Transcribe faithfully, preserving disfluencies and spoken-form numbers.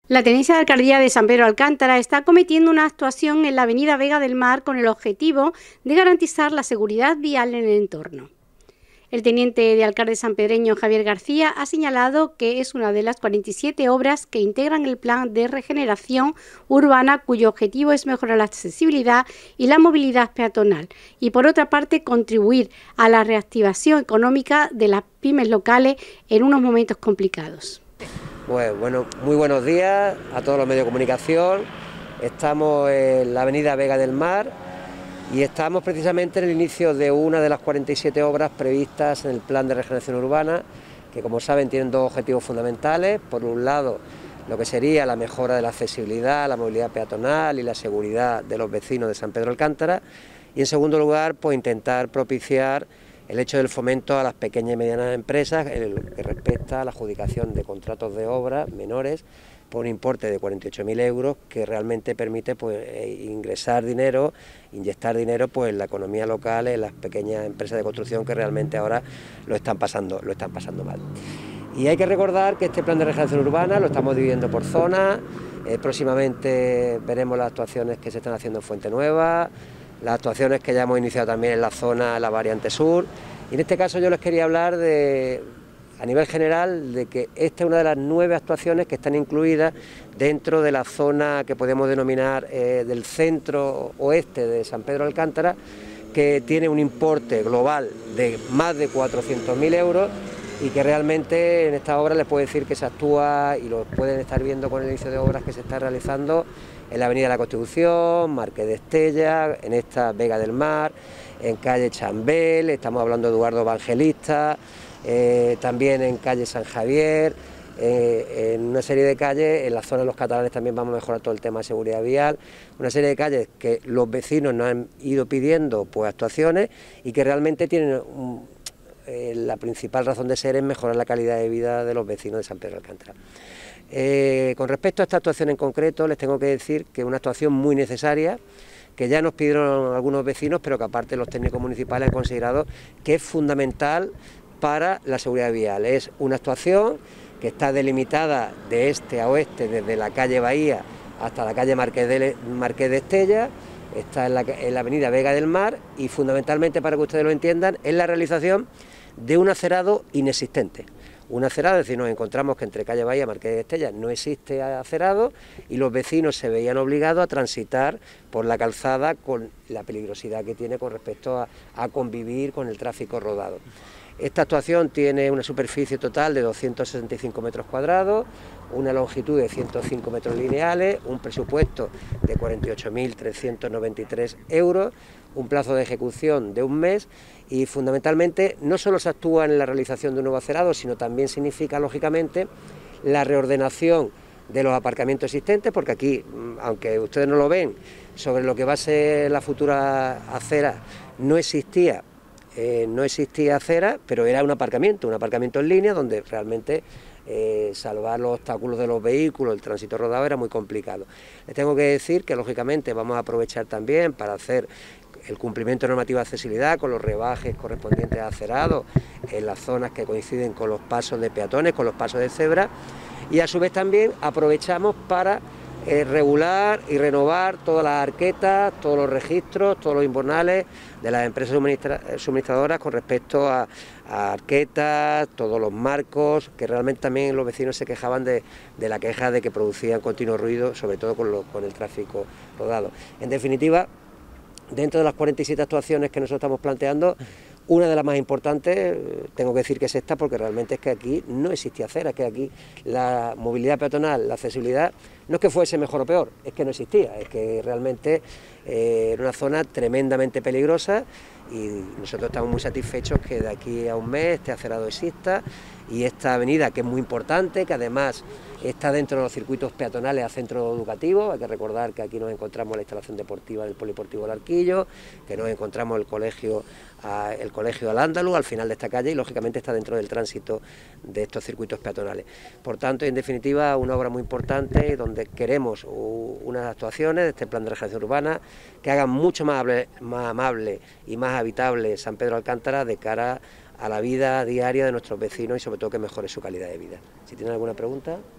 La Tenencia de Alcaldía de San Pedro Alcántara está cometiendo una actuación en la avenida Vega del Mar con el objetivo de garantizar la seguridad vial en el entorno. El teniente de alcalde sanpedreño Javier García ha señalado que es una de las cuarenta y siete obras que integran el plan de regeneración urbana, cuyo objetivo es mejorar la accesibilidad y la movilidad peatonal y, por otra parte, contribuir a la reactivación económica de las pymes locales en unos momentos complicados. Pues bueno, muy buenos días a todos los medios de comunicación. Estamos en la avenida Vega del Mar y estamos precisamente en el inicio de una de las cuarenta y siete obras previstas en el Plan de Regeneración Urbana, que, como saben, tienen dos objetivos fundamentales. Por un lado, lo que sería la mejora de la accesibilidad, la movilidad peatonal y la seguridad de los vecinos de San Pedro Alcántara, y en segundo lugar, pues intentar propiciar el hecho del fomento a las pequeñas y medianas empresas en lo que respecta a la adjudicación de contratos de obra menores por un importe de cuarenta y ocho mil euros, que realmente permite pues ingresar dinero, inyectar dinero pues en la economía local, en las pequeñas empresas de construcción que realmente ahora lo están pasando, lo están pasando mal. Y hay que recordar que este plan de regeneración urbana lo estamos dividiendo por zonas. Eh, próximamente veremos las actuaciones que se están haciendo en Fuente Nueva, las actuaciones que ya hemos iniciado también en la zona, la variante sur, y en este caso yo les quería hablar de, a nivel general, de que esta es una de las nueve actuaciones que están incluidas dentro de la zona que podemos denominar eh, del centro oeste de San Pedro Alcántara, que tiene un importe global de más de cuatrocientos mil euros y que realmente en esta obra les puedo decir que se actúa, y lo pueden estar viendo con el inicio de obras que se está realizando en la Avenida de la Constitución, Marqués de Estella, en esta Vega del Mar, en calle Chambel, estamos hablando de Eduardo Evangelista, eh, también en calle San Javier, eh, en una serie de calles. En la zona de los catalanes también vamos a mejorar todo el tema de seguridad vial, una serie de calles que los vecinos nos han ido pidiendo pues actuaciones y que realmente tienen un, eh, la principal razón de ser es mejorar la calidad de vida de los vecinos de San Pedro Alcántara. Eh, con respecto a esta actuación en concreto, les tengo que decir que es una actuación muy necesaria, que ya nos pidieron algunos vecinos, pero que aparte los técnicos municipales han considerado que es fundamental para la seguridad vial. Es una actuación que está delimitada de este a oeste, desde la calle Bahía hasta la calle Marqués de, Marqués de Estella, está en la, en la avenida Vega del Mar, y fundamentalmente, para que ustedes lo entiendan, es la realización de un acerado inexistente. Un acerado, es decir, nos encontramos que entre calle Bahía y Marqués de Estella no existe acerado, y los vecinos se veían obligados a transitar por la calzada con la peligrosidad que tiene con respecto a, a convivir con el tráfico rodado. Esta actuación tiene una superficie total de doscientos sesenta y cinco metros cuadrados, una longitud de ciento cinco metros lineales, un presupuesto de cuarenta y ocho mil trescientos noventa y tres euros, un plazo de ejecución de un mes, y fundamentalmente no solo se actúa en la realización de un nuevo acerado, sino también significa, lógicamente, la reordenación de los aparcamientos existentes, porque aquí, aunque ustedes no lo ven, sobre lo que va a ser la futura acera no existía Eh, no existía acera, pero era un aparcamiento, un aparcamiento en línea donde realmente eh, salvar los obstáculos de los vehículos, el tránsito rodado era muy complicado. Les tengo que decir que lógicamente vamos a aprovechar también para hacer el cumplimiento normativo de accesibilidad con los rebajes correspondientes a acerados en las zonas que coinciden con los pasos de peatones, con los pasos de cebra, y a su vez también aprovechamos para Eh, regular y renovar todas las arquetas, todos los registros, todos los invernales de las empresas suministra suministradoras con respecto a, a arquetas, todos los marcos, que realmente también los vecinos se quejaban de, de la queja de que producían continuo ruido, sobre todo con, lo, con el tráfico rodado. En definitiva, dentro de las cuarenta y siete actuaciones que nosotros estamos planteando, una de las más importantes, tengo que decir que es esta, porque realmente es que aquí no existía acera, es que aquí la movilidad peatonal, la accesibilidad, no es que fuese mejor o peor, es que no existía, es que realmente eh, era una zona tremendamente peligrosa, y nosotros estamos muy satisfechos que de aquí a un mes este acerado exista, y esta avenida, que es muy importante, que además está dentro de los circuitos peatonales a centros educativos. Hay que recordar que aquí nos encontramos la instalación deportiva del Polideportivo El Arquillo, que nos encontramos el colegio, el colegio Al-Ándalus al final de esta calle, y lógicamente está dentro del tránsito de estos circuitos peatonales. Por tanto, en definitiva, una obra muy importante donde queremos unas actuaciones de este plan de regeneración urbana que hagan mucho más amable, más amable y más habitable San Pedro Alcántara de cara a la vida diaria de nuestros vecinos, y sobre todo que mejore su calidad de vida. Si tienen alguna pregunta.